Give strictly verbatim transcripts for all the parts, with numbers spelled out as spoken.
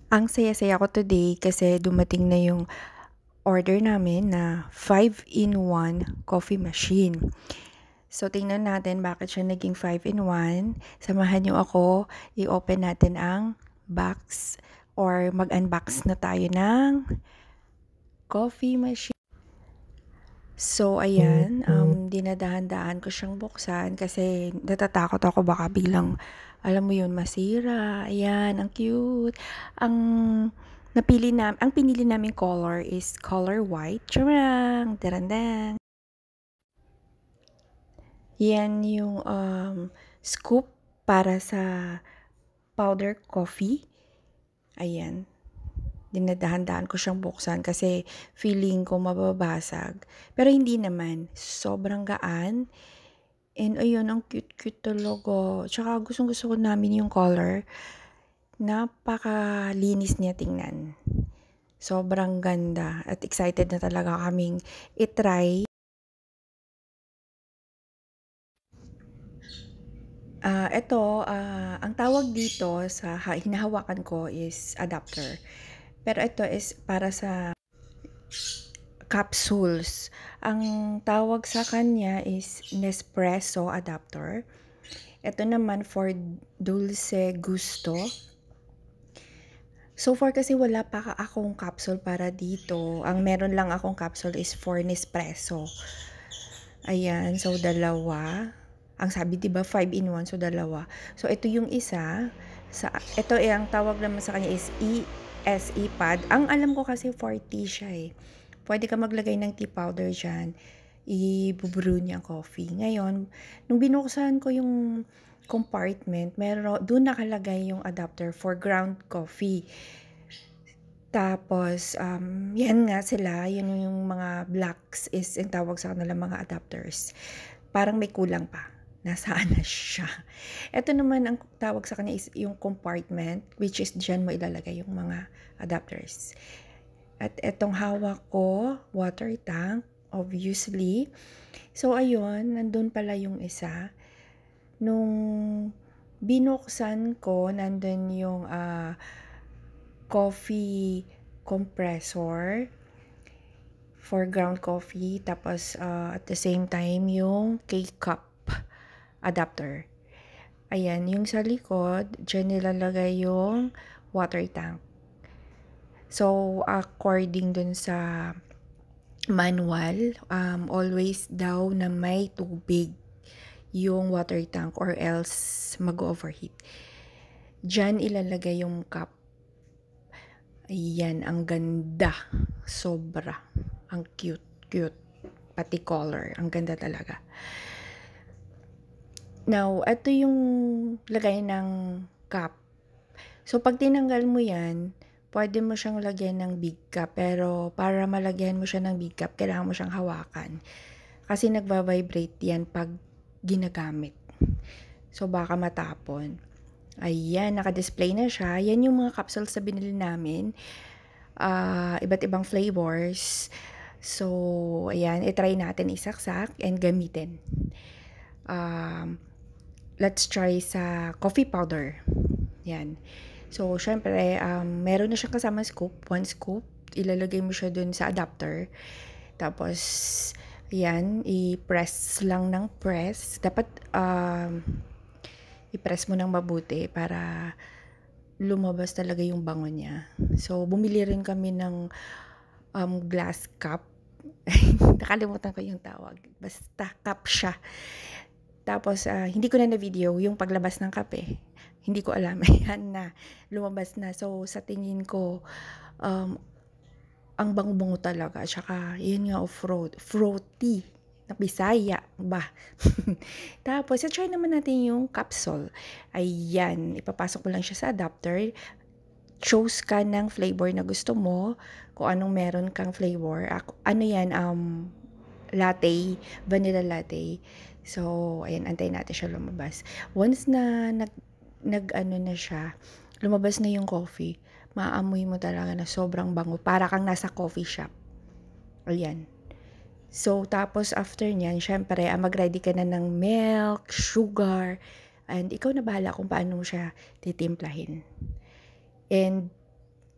Ang saya-saya ko today kasi dumating na yung order namin na five in one coffee machine. So, tingnan natin bakit siya naging five in one. Samahan niyo ako, i-open natin ang box or mag-unbox na tayo ng coffee machine. So, ayan, um, dinadahan-dahan ko siyang buksan kasi natatakot ako baka biglang, alam mo yun, masira. Ayan, ang cute. Ang napili na, ang pinili naming color is color white. Charang! Darandang! Yan yung um, scoop para sa powder coffee. Ayan. Dinadahan-dahan ko siyang buksan kasi feeling ko mababasag. Pero hindi naman. Sobrang gaan. And ayun, ang cute-cute talaga. Tsaka gustong-gusto ko namin yung color. Napakalinis niya tingnan. Sobrang ganda. At excited na talaga kaming itry. Ah, ito, ah, ang tawag dito sa hinahawakan ko is adapter. Pero ito is para sa capsules. Ang tawag sa kanya is Nespresso adapter. Ito naman for dulce gusto. So far kasi wala pa ka akong capsule para dito. Ang meron lang akong capsule is for Nespresso. Ayan, so dalawa. Ang sabi 'di ba five in one, so dalawa. So ito yung isa. Sa ito eh ang tawag naman sa kanya is E S E pad. Ang alam ko kasi for tea siya eh. Pwede ka maglagay ng tea powder diyan. I-brew niya ang coffee. Ngayon, nung binuksan ko yung compartment, meron doon nakalagay yung adapter for ground coffee. Tapos, um, yan nga sila, yun yung mga blacks is yung tawag sa kanila mga adapters. Parang may kulang pa. Nasaan na siya? Ito naman ang tawag sa kanya is yung compartment, which is dyan mo ilalagay yung mga adapters. At etong hawak ko, water tank, obviously. So, ayun, nandun pala yung isa. Nung binuksan ko, nandun yung uh, coffee compressor for ground coffee. Tapos, uh, at the same time, yung K-cup adapter. Ayan, yung sa likod, dyan nilalagay yung water tank. So, according dun sa manual, um, always daw na may tubig yung water tank or else mag-overheat. Diyan ilalagay yung cup. Ayan, ang ganda. Sobra. Ang cute, cute. Pati color. Ang ganda talaga. Now, ito yung lagay ng cup. So, pag tinanggal mo yan, pwede mo siyang lagyan ng big cup. Pero, para malagyan mo siya ng big cup, kailangan mo siyang hawakan. Kasi nagva-vibrate yan pag ginagamit. So, baka matapon. Ayan, naka-display na siya. Yan yung mga capsules na binili namin. Uh, iba't ibang flavors. So, ayan, itry natin isaksak and gamitin. Um, let's try sa coffee powder. Yan. So, syempre, um, meron na siyang kasama scoop. One scoop. Ilalagay mo siya dun sa adapter. Tapos, yan, i-press lang ng press. Dapat, um, i-press mo ng mabuti para lumabas talaga yung bango niya. So, bumili rin kami ng um, glass cup. Nakalimutan ko yung tawag. Basta cup siya. Tapos, uh, hindi ko na na-video yung paglabas ng kape. Hindi ko alam. Ayan na. Lumabas na. So, sa tingin ko, um, ang bango-bango talaga. Tsaka, yun nga, off-road. Fruity. Na Bisaya ba? Tapos, try naman natin yung capsule. Ayan. Ipapasok mo lang siya sa adapter. Choose ka ng flavor na gusto mo. Kung anong meron kang flavor. Ano yan? Um, latte. Vanilla latte. So, ayan, antayin natin siya lumabas. Once na nag, nag ano na siya, lumabas na yung coffee, maamoy mo talaga na sobrang bango. Para kang nasa coffee shop. Ayan. So, tapos after nyan, syempre, ah, mag-ready ka na ng milk, sugar, and ikaw na bahala kung paano mo siya titimplahin. And,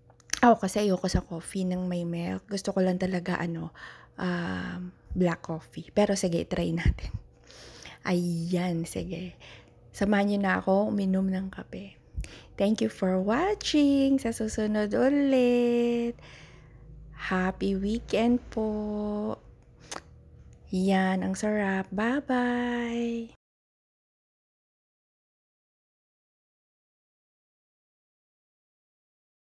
Ako kasi ayoko sa coffee ng may milk. Gusto ko lang talaga ano, um, black coffee. Pero sige, try natin. Ayan, sige. Samahan niyo na ako uminom ng kape. Thank you for watching. Sa susunod ulit. Happy weekend po. Yan, ang sarap. Bye-bye.